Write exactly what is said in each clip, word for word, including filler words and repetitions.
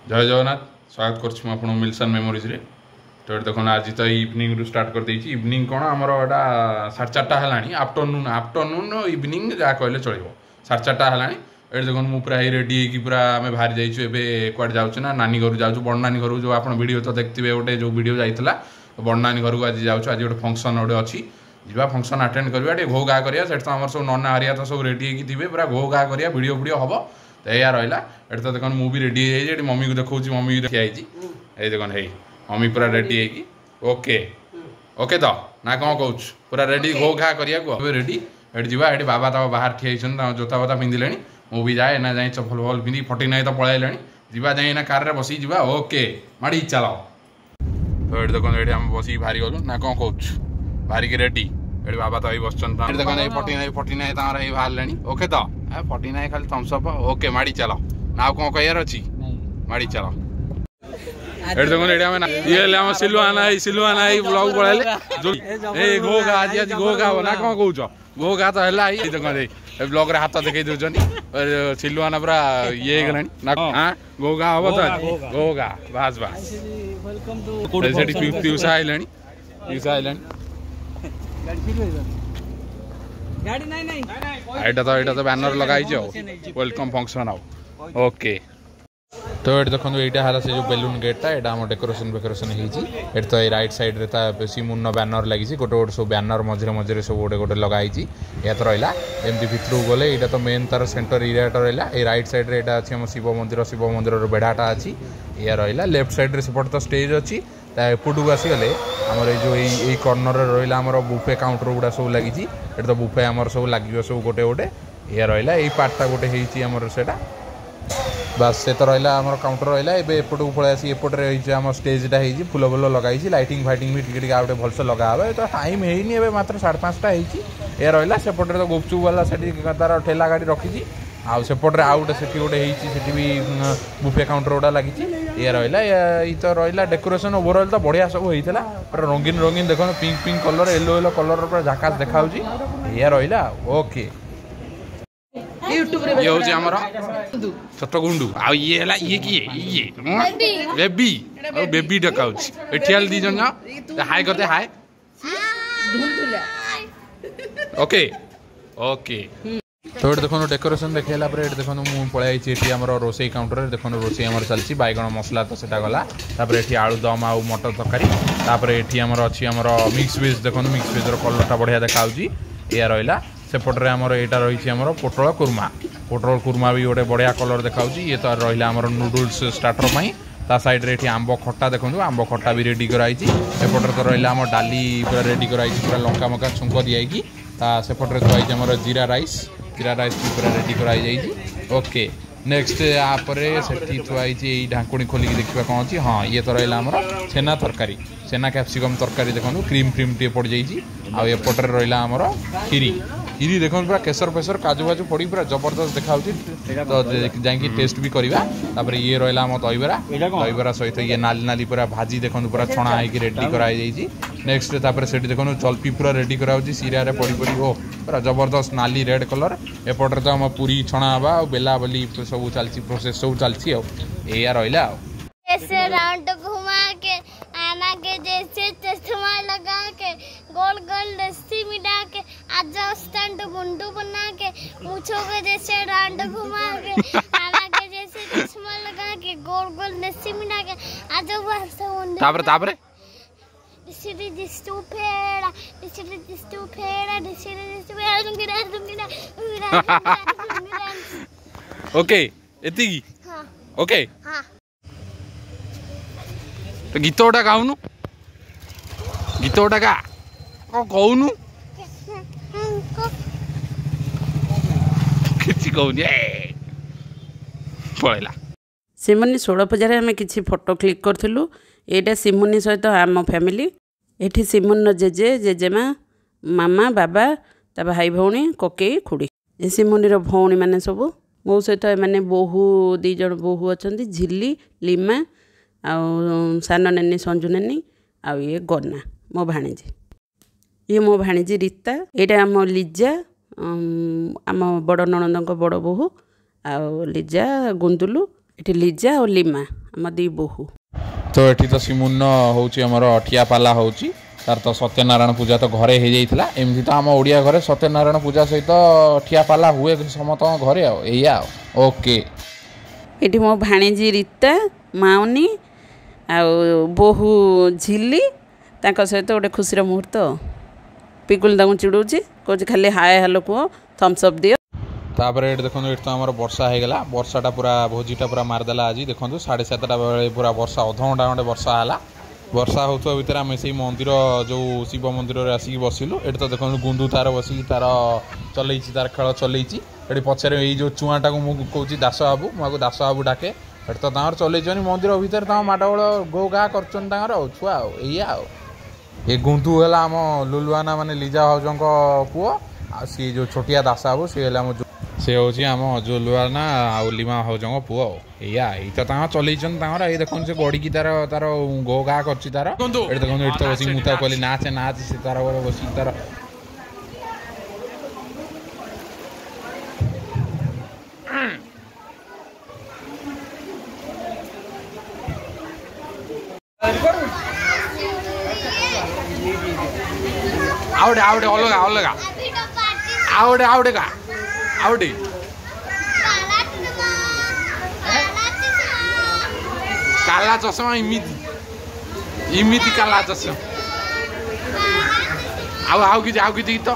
जय जगन्नाथ स्वागत कर मिल्सन मेमोरीज रे। तो देखो आज तो इवनिंग रू स्टार्ट कर देइछि। इवनिंग कौन आमर एटा साढ़े चार्टा है आफ्टरनून आफ्टरनून इवनिंग जहाँ कहले चलो साढ़े चार्टा है। ये देखो मुझे पूरा रेडी होगी पूरा आम बाहरी जाइए कड़े जाऊँ ना नानी घर जाऊँ बड़ नानी घर जो आप वीडियो तो देखते गोटे जो वीडियो जाइला बड़ नानी घर को आज जाऊँ। आज गोटे फंक्शन गोटे अच्छी जा फंक्शन अटेंड करवा घो घा करा से तो आम सब नना हरिया तो सब रेडी होगी पूरा घो घा करा वीडियो वीडियो हम तो यह रहा। ये तो देखो मुझे रेडी हो मम्मी को देखा मम्मी को देखिए ये देखो है मम्मी पूरा रेडी होगी ओके ओके तो ना कौन कौच पूरा रेडी घो घा करा रेडी ये जावा ये बाबा तो बाहर ठिया जोता बोता पिंधिले मु भी जाए ना जाए चप्पल फल पिंधि फटी ना तो पलैला जा जाए ना कार बस जा ओके माड़ी चल। तो ये देखो ये आम बस बाहरी गलु ना कौन कौच बाहरिक रेडी ये बाबा तो बस देखो फटी ना फटी ना बाहर ओके तो फटी ना खाली थम्सअप ओके माड़ी चल ना कौन कहार अच्छी माड़ी चल। ये देखो ये सिलुआना सिलुआना ब्लॉग पढ़ाइले ए घो घा आज आज घो घा ना कौन कौच घो घा तो है देखो ब्लॉग रे हाथ देखई दउछन सिलुआना पूरा ये गलानी ना हां घो घा हो तो घो घा बस बस वेलकम टू सेठी पिउसा आइलानी पिउसा आइलानी गाड़ी नहीं नहीं एटा तो एटा तो बैनर लगाई छो वेलकम फंक्शन आओ ओके। तो ये देखो यहाँ से जो बेलून गेटा यहाँ आम डेकोरेशन वेकोरेशन होती तो ये राइट साइड रे सिमुन बैनर लगी गोटे गोटे सब बैनर मझे मझे सब गोटे गोटे लगाई या तो रहा एमती भितर गले यहाँ तो मेन तार सेंटर एरिया रहा ये राइट साइड रे यहाँ अच्छी शिव मंदिर शिव मंदिर बेढ़ाटा अच्छी या रहा लेफ्ट साइड रे सेपटे तो स्टेज अच्छी एपट को आसीगले आमर जो यही कर्णर रहा आमर बुफे काउंटर गुड़ा सब लगी ये तो बुफे आमर सब लगे सब गोटे गोटे या रहा यही पार्टा गोटे होमर से बस से तो रहा आम काउंटर रहा एपट को पलि आसी एपटे आम स्टेजटा हो फुल फुल लगाई लाइटिंग फाइटिंग भी टी गोटे भलसे लगा तो टाइम है मात्र साढ़े पाँचटा होती रहा सेपटे तो गुपचुप वाला से तार ठेला गाड़ी रखी आउटे आउ गोटे से गोटे भी बुफे काउंटर गुड़ा लगी ये रहा ये तो रहा डेकोरेशन ओवरऑल तो बढ़िया सब होता पूरा रंगीन रंगीन देखो pink pink colour yellow yellow colour पूरा झाकास देखा ये रहा ओके। ये हूँ आमर छोट गुंडू आ ये है ये किए ये बेबी बेबी डका एठियाल दी जन हाय करते हाय ओके ओके। तो ये देखो डेकोरेशन देखला देखो मुझे पलि आम रोसई काउंटर देखो रोसई आम चलती बैगण मसला तो सेटा गला ये आलू दम आउ मटर तरकारी ये आमर अच्छी आमर मिक्स वेज देखो मिक्स वेज कलरटा बढ़िया देखा या रहा सेपटे आमर यहाँ रही आमर पोटल कुर्मा पोटल कुर्मा भी गोटे बढ़िया कलर देखा ये तो रहा आमर नूडल्स स्टार्टर पर ता साइड रे आंब खट्टा देखो आंब खट्टा भी रेडी कराई सेपटे तो रहा आम डाली पूरा रेडी कराई पूरा लंका मका छुंक दिखाई सेपटे थोड़ी आमर जीरा राइस जीरा राइस भी पूरा रेडी कराई ओके। नेक्स्ट आपरे सेठी थुआई ढाकुणी खोलिक देखा कौन अच्छी हाँ ये तो रहा आमर छेना तरकारी छेना कैप्सिकम तरकारी देखो क्रीम फ्रीम टे पड़ जाइए आउटे रहा आमर खीरी खीरी देखो पूरा केसर फेसर काजू बाजू पड़ी पूरा जबरदस्त देखा तो जाकि टेस्ट भी करवा ये रहा आम दहीबरा दहीबरा सहित ये नाली नाली पूरा भाजी देखो पूरा छणा होगी रेडी कराई नेक्स्ट से देखो जलपी पूरा रेडी करा सीरा पड़ी पड़ी ओ पूरा जबरदस्त नाली रेड कलर एपटे तो आम पूरी छणा हवा बेला बली सब चलती प्रोसेस सब चलती या रहा ऐसे राउंड घुमा के आना के जैसे चश्मा लगा के गोल गोल रस्सी मिला के आज स्टंट गुंडू बना के मूछों के जैसे राउंड घुमा के आना के जैसे चश्मा लगा के गोल गोल रस्सी मिला के आज तापर तापर दिसरी दिस्तु फेड़ा दिसरी दिस्तु फेड़ा दिसरी दिस्तु फेड़ा दुंगिरा दुंगिरा ओके एती हां ओके हां तो गीत गोटा गाउनु गीत गोटा गा कहूनु किसी कहूनी पड़ेगा सिमुनी षोल पूजार आम कि फोटो क्लिक करूँ यहाँ सिमुनी सहित आम फैमिली ये सिमुन जेजे जेजेमा मामा बाबा ता भाई भौणी कोकई खुड़ी ये सिमुनी भौणी मैंने सब मो सहित मैंने बोहू दीज बोहू अच्छा झिली लिमा आउ सान नानी संजू नानी आउ ये गना मो भाणीजी ये मो भाणीजी रीता यहाँ आम लिजा आम बड़ नणंद बड़ बोहू आउ लिजा गुंदुलु ये लिजा और लिमा आम दी बोहू। तो ये तो सिमुन हूँ आमर ठिया पाला हो तार तो सत्यनारायण पूजा तो घरे हो जाता एमती तो आम ओडिया घरे सत्यनारायण पूजा सहित ठिया पाला हुए समस्त घरे आ ओके। ये मो भाणीजी रीता माउनी आ बोहू झिली ताक सहित गोटे खुशी मुहूर्त। पिकुल ताकू चिड़ौची कौच खाली हाय हेलो कह थम्सअप दियो। तापर ये देखो ये तो आम वर्षा होगला वर्षाटा पूरा भोजीटा पूरा मारदेला आज देखो साढ़े सातटा बेले पूरा वर्षा अध घंटा खंडे वर्षा है वर्षा होता भितर आम से मंदिर जो शिव मंदिर आसिक बसिलु। ये तो देखो गुंडू तार बसिक तार चल तार खेल चल ये पचर यो चुआटा को मुझे कौच दास बाबू मुझे दास बाबू डाके ये तो चल मंदिर भितर माडगोल गो गा कर छुआ या ये गुंडू है आम लुलुआना माने लिजा भाउजों पुओ आ सी जो छोटिया दास बाबू सी से हूँ आम जुलुआना आ लिमा भाउजों पुओ या ये तो चल ये देखो से गड़ी तार तार गो गा कर तार ये देखो ये तो बस मुझे कहली नाच नाच से तार बस तार आवड़े आवड़े अलग अलग आवड़े आवड़े का आवड़े काला चश्मा इमिति इमिति काला चश्मा आउ आउ कि आउ कि तो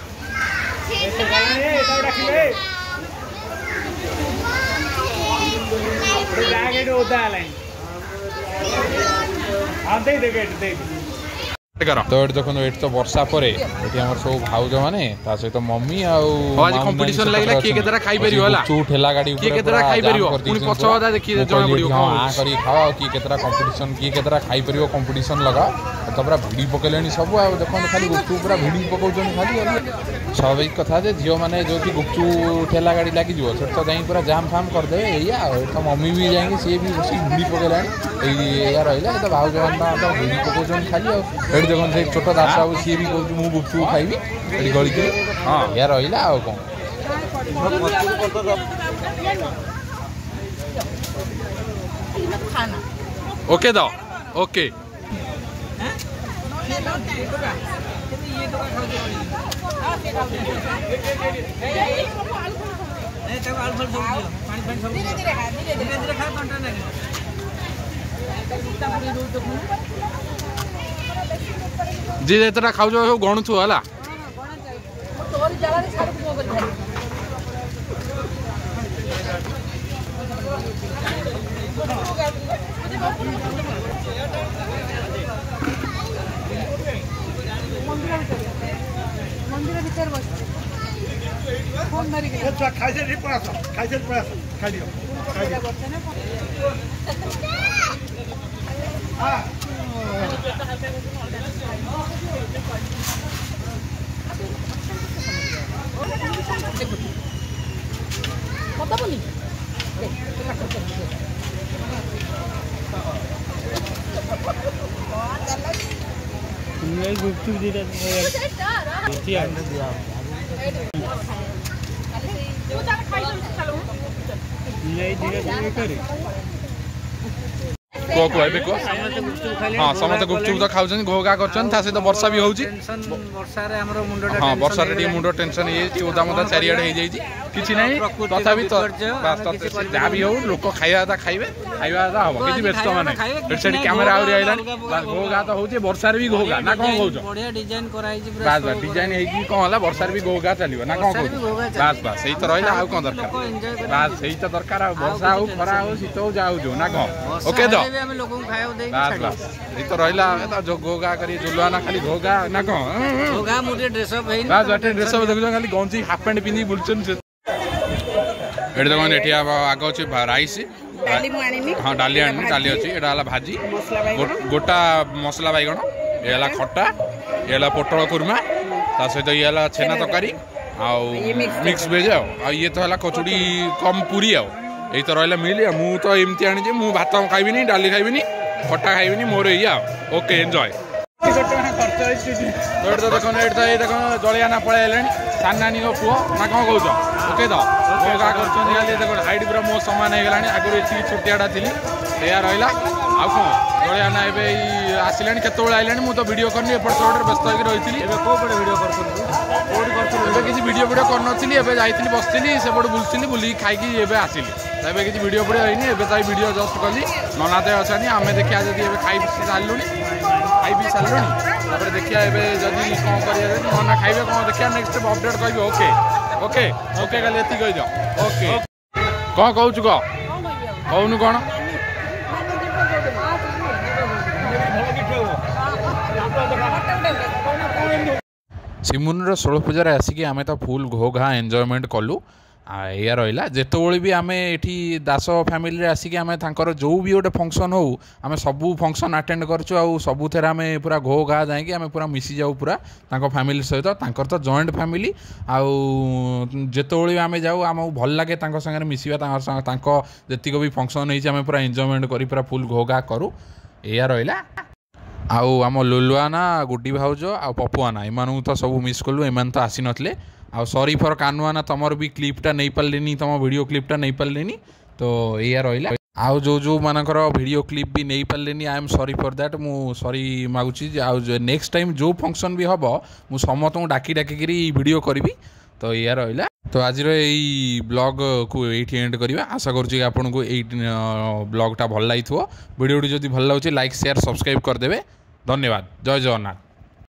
तो ये देखो ये तो वर्षा पर सब भाउज मैंने सहित मम्मी कंपटीशन लागला के केतरा खाई परियो हला चू ठेला गाड़ी के केतरा खाई परियो पुनी पछवादा देखि जणा पड़ियो हां करी खाओ की केतरा कंपटीशन की केतरा खाई परियो कंपटीशन लगा तो पूरा भिड़ी पकेलेनी सब आ देखो खाली गुपचुप पूरा भिड़ी पकाउछन खाली स्वाभाविक कथा जे झियो माने जो कि गुपचुप ठेला गाड़ी लागी जिवो से तो जाई पूरा जाम फाम कर दे या तो मम्मी भी जाएंगे सी भी बसी भिड़ी पकेलानी ए या रहला तो भाउज माने तो भिड़ी पकाउछन खाली आ देखो से छोट दास बाबू सी भी कहूँ मुझे गुपचुप खाइबी गली के हाँ या रहा आ कौन ओके दो ओके जी जेतरा खाऊ सब गणुछु हला को को एबे को हां समस्त गुपचुप तो खाउछन घोगा करछन था से तो वर्षा भी होउची वर्षा रे हमरो मुंडोटा हां वर्षा रे डी मुंडो टेंशन हे ची ओदा मदा चारियाडे हे जाईची किछि नै तथापि तो बस तो जा भी हो लोक खाइबा ता खाइबे खाइबा ता हो किछि व्यस्त माने एट साइड कैमरा आउरी आइलान बस घोगा तो होउची वर्षा रे भी घोगा ना कोन कहउछ बढ़िया डिजाइन कराई छी पूरा बस डिजाइन हे की कोन हला वर्षा रे भी घोगा चलिबो ना कोन कहउछ बस बस सही तो रहला आ कोन दरकार बस सही तो दरकार आ वर्षा हो खरा हो शीत हो जाउ जो ना कोन ओके दो हम लोगों को खायो दे बस बस सही तो रहला तो जो घोगा करी जुलवा ना खाली घोगा ना कोन घोगा मुटे ड्रेस अप हे बस बटे ड्रेस अप देखो खाली गंजी हाफ पैंट पिंदी बुलचन एट देखो एठी आग अछि राइस डाली मु आनिनी हां डाली आनी डाली अछि एटा हला भाजी गोटा मसला बैगण ए हला खट्टा ए हला पोटल कुर्मा ता सहित ये हला छेना तरकारी आ मिक्स वेज आ ये तो हला कचुड़ी कम पूरी आ ए तो रहला मिल मु तो एमती आनी जे मु भात खाइबिनी डाली खाइबिनी खट्टा खाइबिनी मोर या ओके एन्जॉय तो देखो एट ये देखो जलिया ना पळेले सानानी को पुओ ना कौन कहूछ ओके तो घोगा कर देखो हाइट पूरा मो समान हो गलानी आगु एठी छुटियाटा थिली ସେଇଆ ରହିଲା ଆଉ କ'ଣ ଜଳିଆ ନା ଏବେ ଆସିଲାଣି କେତେବେଳେ ଆଇଲାଣି ମୁଁ ତ ଭିଡ଼ିଓ କରିନି ଏପଟ ସେପଟରେ ବ୍ୟସ୍ତ ହେଇକି ରହିଥିଲି। ଏବେ କେଉଁ ପଟେ ଭିଡ଼ିଓ କରୁଥିଲି କେଉଁଠି କରୁଥିଲି ଏବେ କିଛି ଭିଡ଼ିଓ ଭିଡ଼ିଓ କରିନଥିଲି ଏବେ ଯାଇଥିଲି ବସିଥିଲି ସେପଟେ ବୁଲୁଥିଲି ବୁଲିକି ଖାଇକି ଏବେ ଆସିଲି ଏବେ କିଛି ଭିଡ଼ିଓ ଭିଡ଼ିଓ ହେଇନି ଏବେ ତ ଭିଡ଼ିଓ ଜଷ୍ଟ କଲି ନନା ତ ଅଛନ୍ତି ଆମେ ଦେଖିବା ଯଦି ଏବେ ଖାଇ ପିଇ ସାରିଲୁଣି ଖାଇ ପିଇ ସାରିଲୁଣି ତାପରେ ଦେଖିବା ଏବେ ଯଦି କ'ଣ କରିବା ଯଦି ନନା ଖାଇବେ କ'ଣ ଦେଖିବା ନେକ୍ସଟ ଅପଡେଟ୍ କହିବି ଓକେ ଓକେ ଓକେ କାଲି ଏତିକି କହିଦିଅ ଓକେ କ'ଣ କହୁଛୁ କହ କହୁନୁ କ'ଣ ସିମୁନର ଷୋଳ ପୂଜାରେ ଆସିକି ଆମେ ତ ଫୁଲ୍ ଘୋ ଘା ଏନ୍ଜୟମେଣ୍ଟ କଲୁ ଏଇଆ ରହିଲା ଯେତେବେଳେ ବି ଆମେ ଏଠି ଦାସ ଫ୍ୟାମିଲିରେ ଆସିକି ଆମେ ତାଙ୍କର ଯେଉଁ ବି ଗୋଟେ ଫଙ୍କସନ୍ ହେଉ ଆମେ ସବୁ ଫଙ୍କସନ୍ ଆଟେଣ୍ଡ କରିଛୁ ଆଉ ସବୁଥିରେ ଆମେ ପୁରା ଘୋ ଘା ଯାଇକି ଆମେ ପୁରା ମିଶିଯାଉ ପୁରା ତାଙ୍କ ଫ୍ୟାମିଲି ସହିତ ତାଙ୍କର ତ ଜଏଣ୍ଟ ଫ୍ୟାମିଲି ଆଉ ଯେତେବେଳେ ବି ଆମେ ଯାଉ ଆମକୁ ଭଲ ଲାଗେ ତାଙ୍କ ସାଙ୍ଗରେ ମିଶିବା ତାଙ୍କ ସାଙ୍ଗ ତାଙ୍କ ଯେତିକି ବି ଫଙ୍କସନ୍ ହେଇଛି ଆମେ ପୁରା ଏନ୍ଜୟମେଣ୍ଟ କରି ପୁରା ଫୁଲ୍ ଘୋ ଘା କରୁ ଏଇଆ ରହିଲା ଆଉ ଆମ ଲୁଲୁଆନା ଗୁଡ଼ି ଭାଉଜ ଆଉ ପପୁଆନା ଏମାନଙ୍କୁ ତ ସବୁ ମିସ୍ କଲୁ ଏମାନେ ତ ଆସିନଥିଲେ ଆଉ ସରି ଫର୍ କାନୁଆନା ତୁମର ବି କ୍ଲିପ୍ଟା ନେଇପାରିଲିନି ତୁମ ଭିଡ଼ିଓ କ୍ଲିପ୍ଟା ନେଇପାରିଲିନି ତ ଏଇଆ ରହିଲା ଆଉ ଯେଉଁ ଯେଉଁମାନଙ୍କର ଭିଡ଼ିଓ କ୍ଲିପ୍ ବି ନେଇପାରିଲିନି I am sorry for that ମୁଁ ସରି ମାଗୁଛି ଆଉ ନେକ୍ସଟ ଟାଇମ୍ ଯେଉଁ ଫଙ୍କସନ୍ ବି ହେବ ମୁଁ ସମସ୍ତଙ୍କୁ ଡାକି ଡାକିକିରି ଭିଡ଼ିଓ କରିବି ତ ଏଇଆ ରହିଲା ତ ଆଜିର ଏଇ ବ୍ଲଗ୍କୁ ଏଇଠି ଏଣ୍ଡ କରିବା ଆଶା କରୁଛି ଆପଣଙ୍କୁ ଏଇ ବ୍ଲଗ୍ଟା ଭଲ ଲାଗିଥିବ ଭିଡ଼ିଓଟି ଯଦି ଭଲ ଲାଗୁଛି ଲାଇକ୍ ସେୟାର ସବସ୍କ୍ରାଇବ୍ କରିଦେବେ ଧନ୍ୟବାଦ ଜୟ ଜଗନ୍ନାଥ।